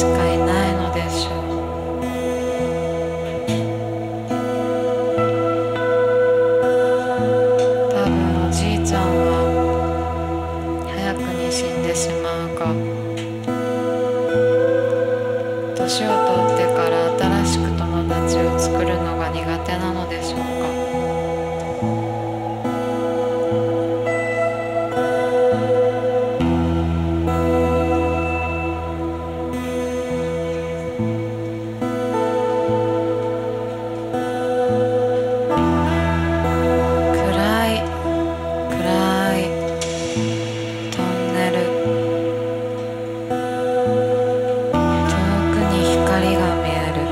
かいないのでしょう。多分おじいちゃんは早くに死んでしまうか、年を取ってから新しく友達を作るのが苦手なのでしょうか。暗い暗いトンネル、遠くに光が見える。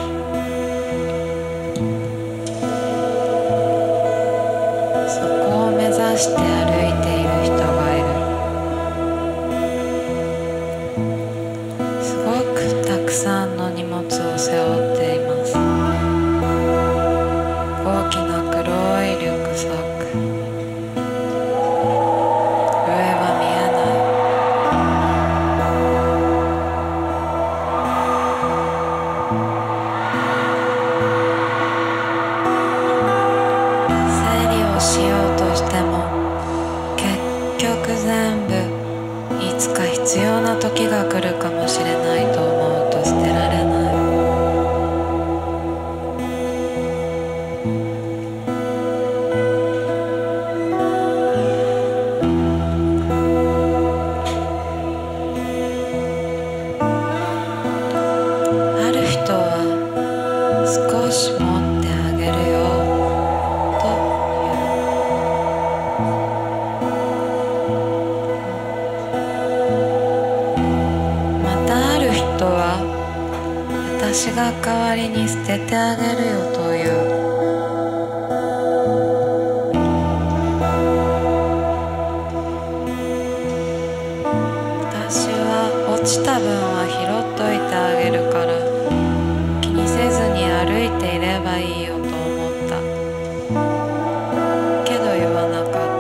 そこを目指して歩いている人がいる。すごくたくさんの荷物を背負っています。大きな黒いリュックサック。上は見えない。整理をしようとしても結局全部いつか必要な時が来るかもしれないと思うと捨てられない。ある人は少し持ってあげるよと言う。またある人は私が代わりに捨ててあげるよと言う。私は落ちた分は拾っといてあげるから気にせずに歩いていればいいよと思った。けど言わなかった。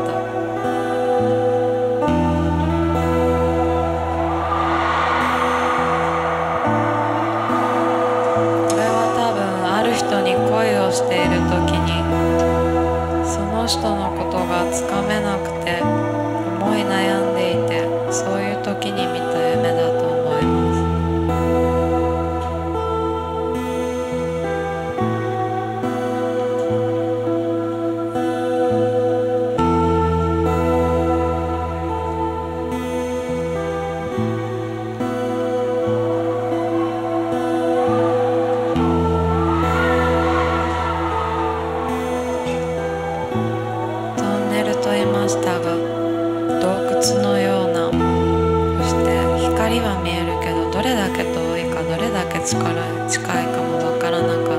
これは多分ある人に恋をしている時にその人のことがつかめなくて思い悩んでいて、そういう時に見た夢だと思います。トンネルと言いましたが、洞窟のような、そして光は見えるけどどれだけ遠いかどれだけ近いかもわからなかった。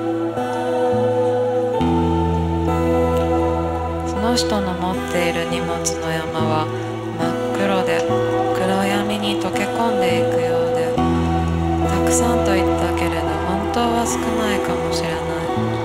その人の持っている荷物の山は真っ黒で暗闇に溶け込んでいくようで、たくさんと言ったけれど本当は少ないかもしれない。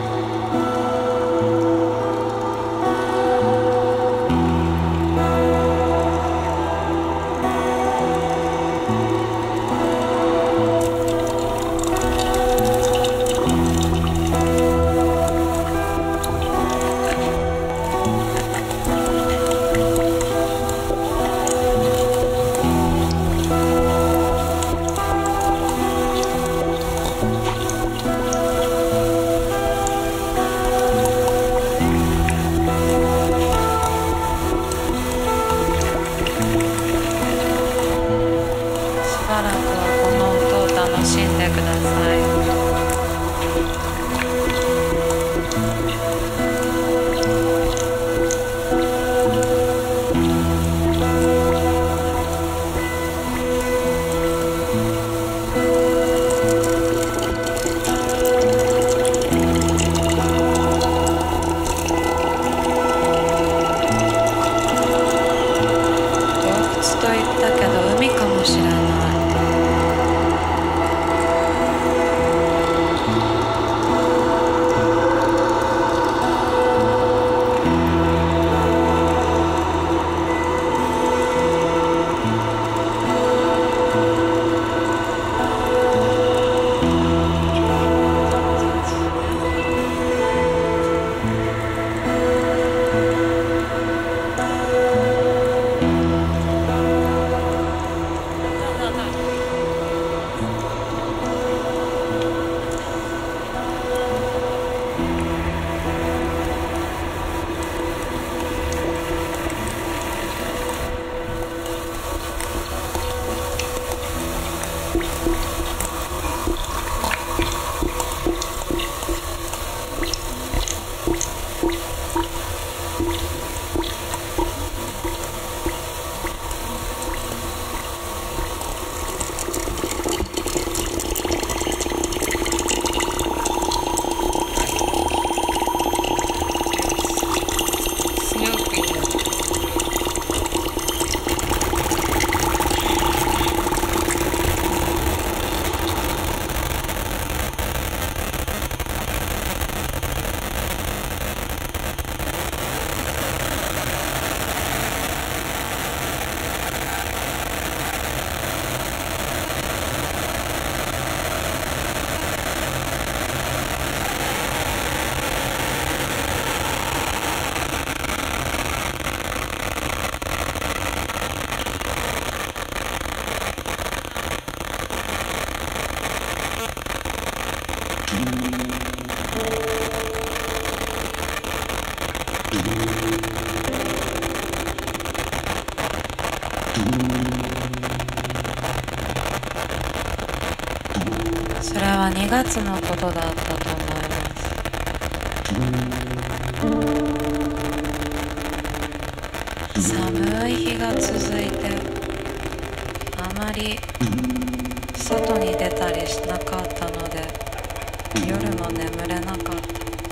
しばらくはこの音を楽しんでください。と言ったけど海かもしれない。 それは2月のことだったと思います。寒い日が続いて、あまり外に出たりしなかったので、夜も眠れなかった。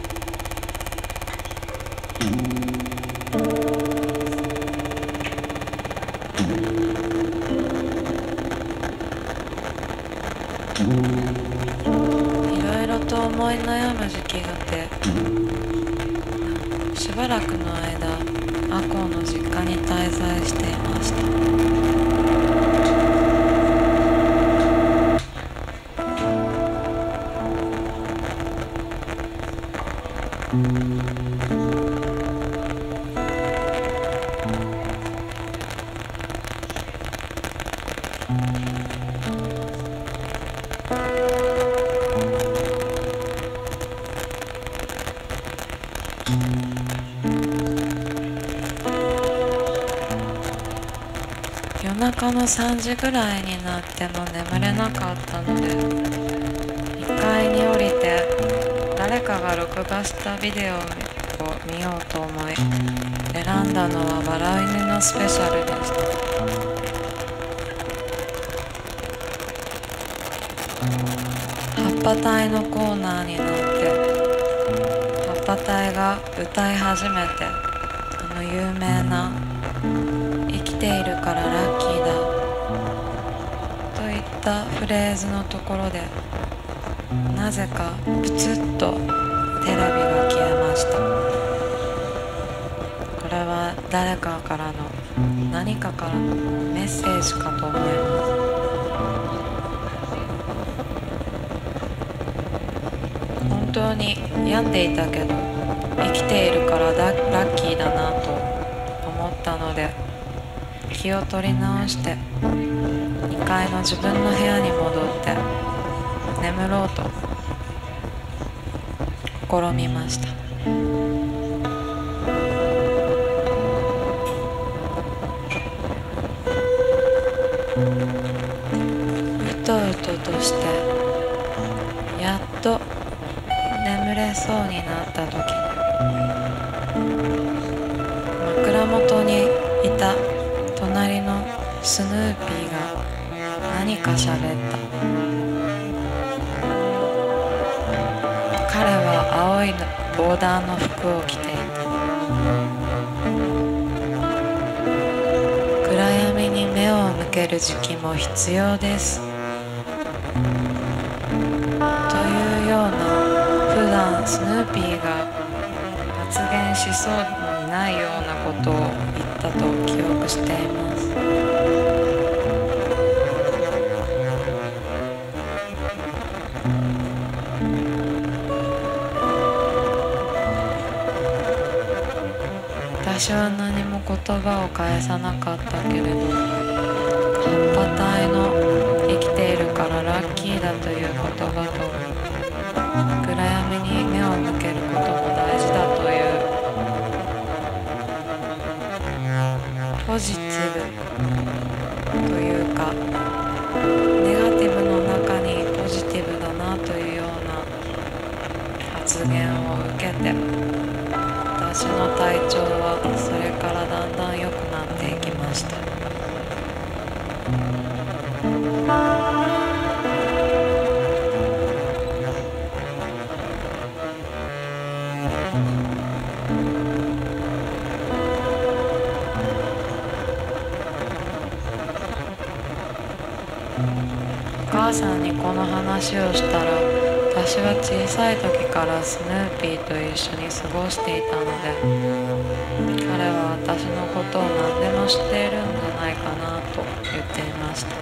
いろいろと思い悩む時期があって、しばらくの間アコの実家に滞在していました。夜中の3時ぐらいになっても眠れなかったので、1階に降りて誰かが録画したビデオを見ようと思い、選んだのは笑い犬のスペシャルでした。葉っぱ隊のコーナーになって、葉っぱ隊が歌い始めて、有名な生きているからラッキーだといったフレーズのところで、なぜかプツッとテレビが消えました。これは誰かからの、何かからのメッセージかと思います。本当に病んでいたけど、生きているからラッキーだなと思ったので、気を取り直して2階の自分の部屋に戻って眠ろうと試みました。うとうととしてやっと眠れそうになった時に、枕元にいた隣のスヌーピーが何か喋った。彼は青いボーダーの服を着ていた。暗闇に目を向ける時期も必要ですというような、普段スヌーピーが発言しそうにないようなことを言ったと記憶しています。私は何も言葉を返さなかったけれど、葉っぱ隊の生きているからラッキーだという言葉と、暗闇に目を向けることも大事だというポジティブというか、ネガティブの中にポジティブだなというような発言を受けて、私の体調はそれからだんだん良くなっていきました。お母さんにこの話をしたら、私は小さい時からスヌーピーと一緒に過ごしていたので、彼は私のことを何でも知っているんじゃないかなと言っていました。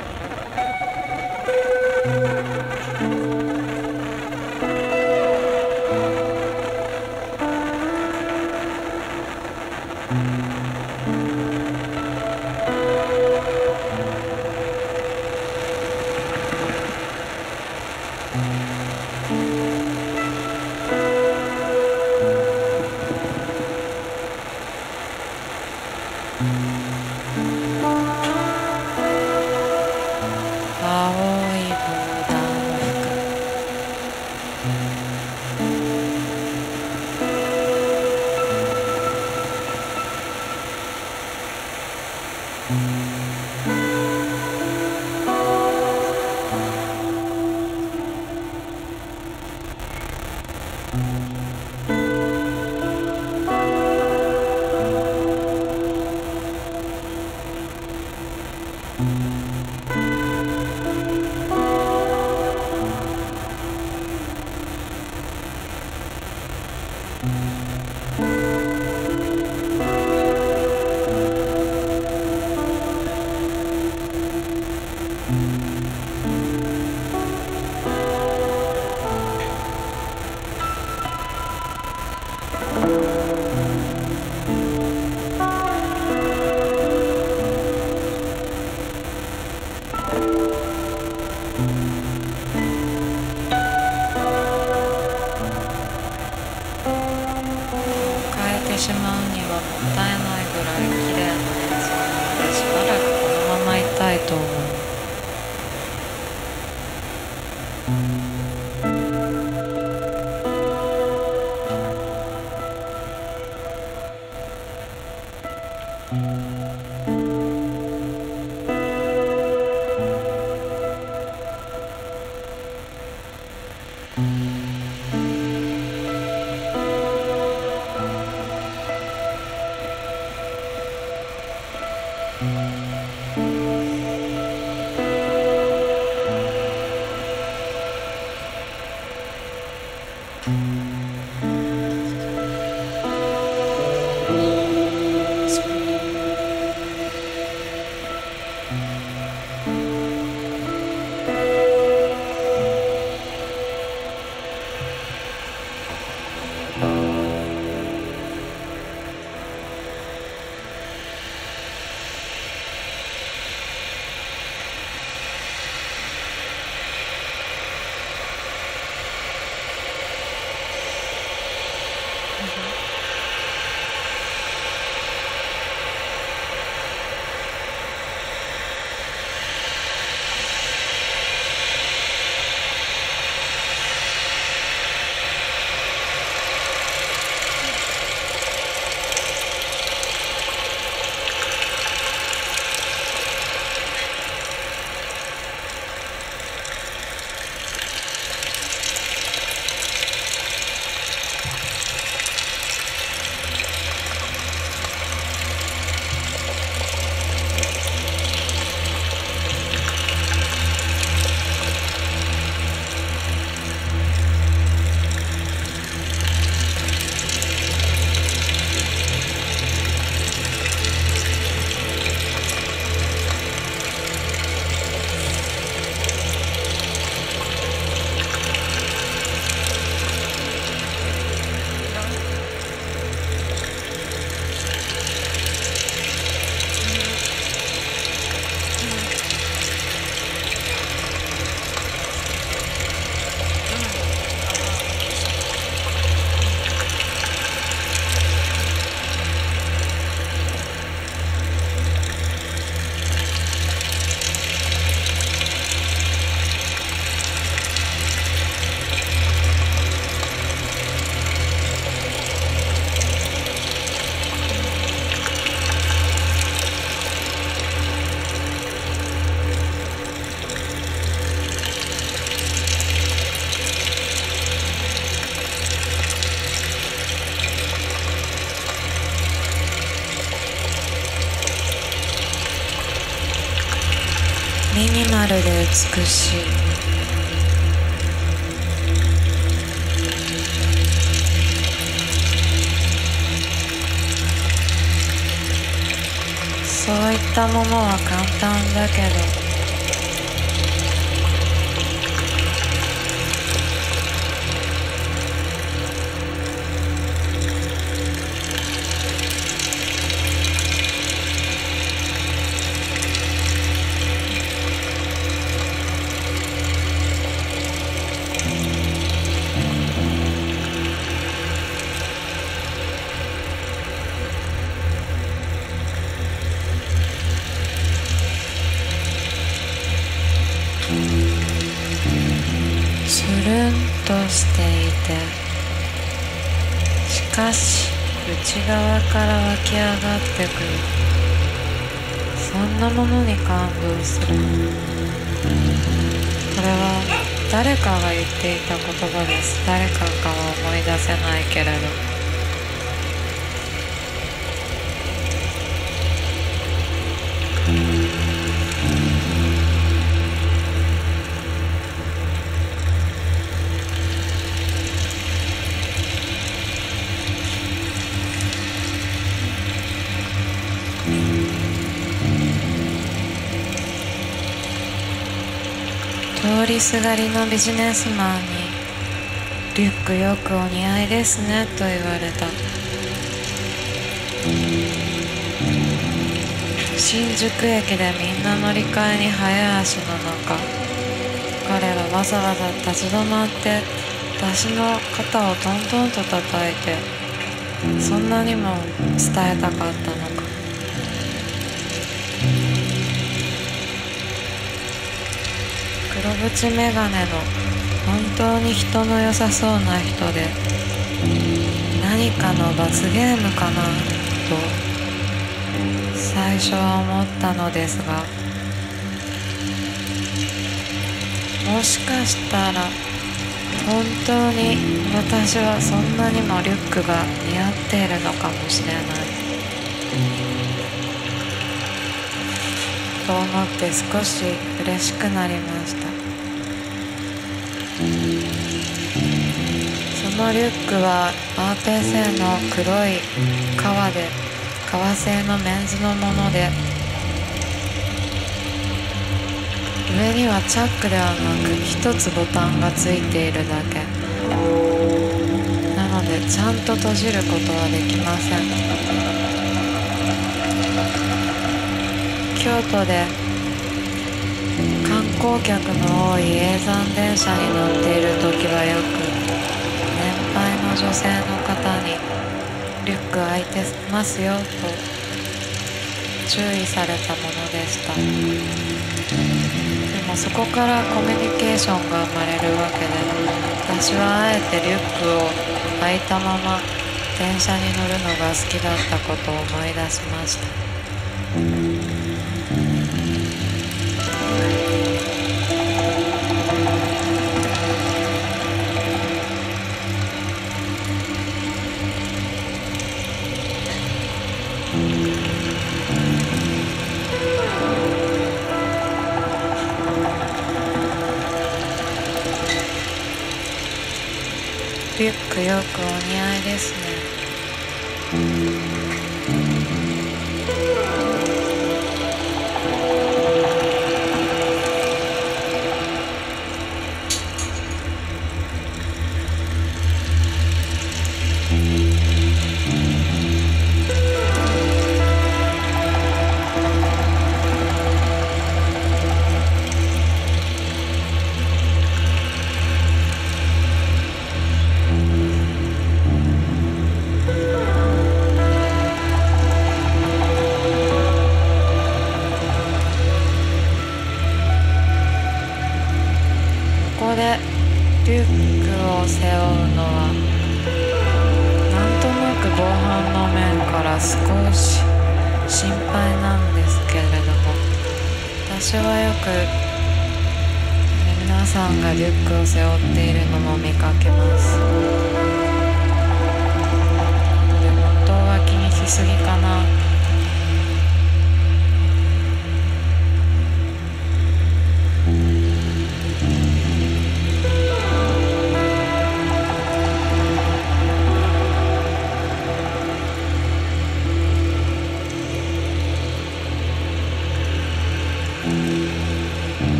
変えてしまうにはもったいないぐらい綺麗な映像なので、しばらくこのままいたいと思う。ミニマルで美しい。そういったものは簡単だけど、つるんとしていて、しかし内側から湧き上がってくる、そんなものに感動する。これは誰かが言っていた言葉です。誰かかは思い出せないけれど、通りすがりのビジネスマンにリュックよくお似合いですねと言われた。新宿駅でみんな乗り換えに早足の中、 わざわざ立ち止まって私の肩をトントンと叩いて、そんなにも伝えたかったのか。黒縁眼鏡の本当に人の良さそうな人で、何かの罰ゲームかなと最初は思ったのですが、もしかしたら本当に私はそんなにもリュックが似合っているのかもしれないと思って少し嬉しくなりました。そのリュックはアーペー製の黒い革製のメンズのもので、上にはチャックではなく一つボタンがついているだけなので、ちゃんと閉じることはできません。京都で観光客の多い叡山電車に乗っている時はよく年配の女性の方にリュック開いてますよと注意されたものでした。でもそこからコミュニケーションが生まれるわけで、私はあえてリュックを開いたまま電車に乗るのが好きだったことを思い出しました。リュックよくお似合いですね。ここでリュックを背負うのはなんとなく防犯の面から少し心配なんですけれども、私はよく皆さんがリュックを背負っているのも見かけます。で、本当は気にしすぎかな。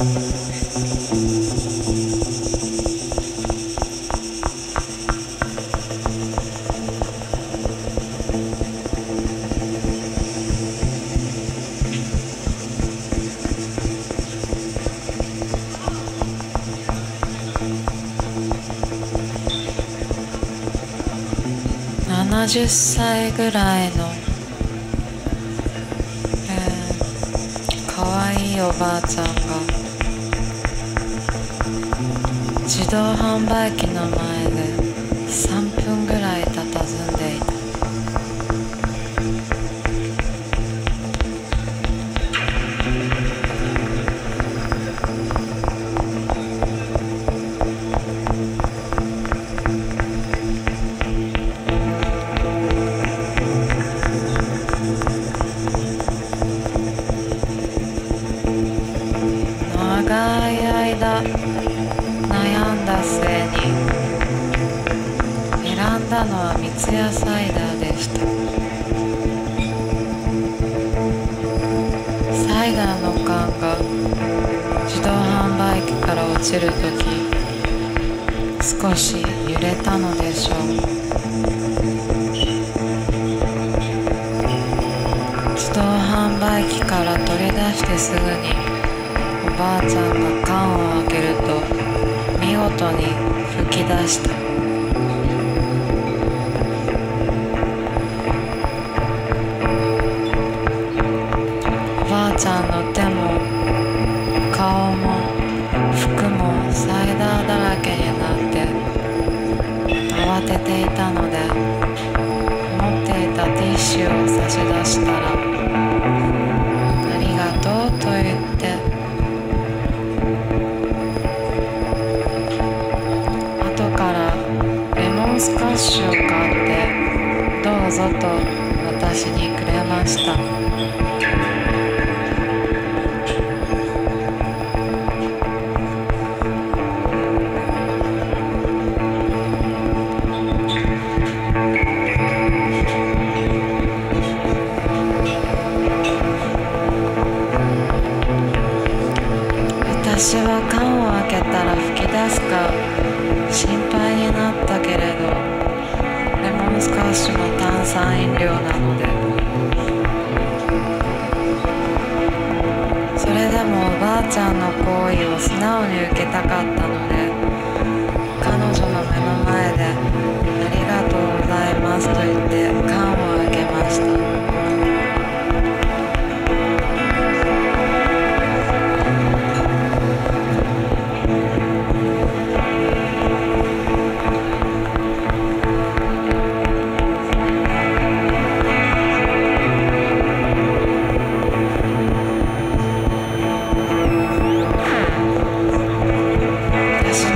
70歳ぐらいの、かわいいおばあちゃんが自動販売機の前で3分ぐらい佇んでいた。長い間悩んだ末に選んだのは三ツ矢サイダーでした。サイダーの缶が自動販売機から落ちるとき少し揺れたのでしょう。自動販売機から取り出してすぐにおばあちゃんが缶を開けると見事に吹き出した。おばあちゃんの手も顔も服もサイダーだらけになって慌てていたので、持っていたティッシュを差し出したらありがとうと言って後からレモンスカッシュを買ってどうぞと私にくれました。私は缶を開けたら吹き出すか心配になったけれど、レモンスカッシュの炭酸飲料なので、それでもおばあちゃんの行為を素直に受けたかったので、彼女の目の前でありがとうございますと言って缶を開けました。私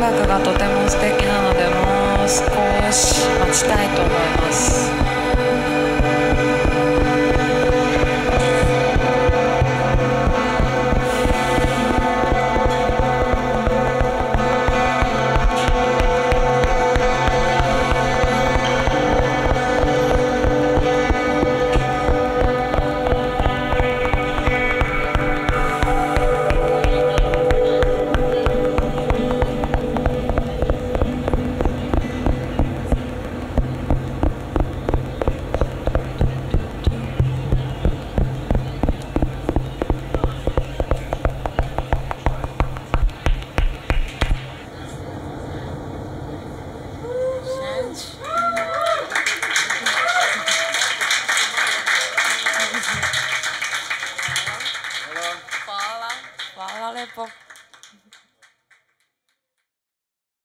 楽がとても素敵なので、もう少し待ちたいと思います。Fala, Lepo.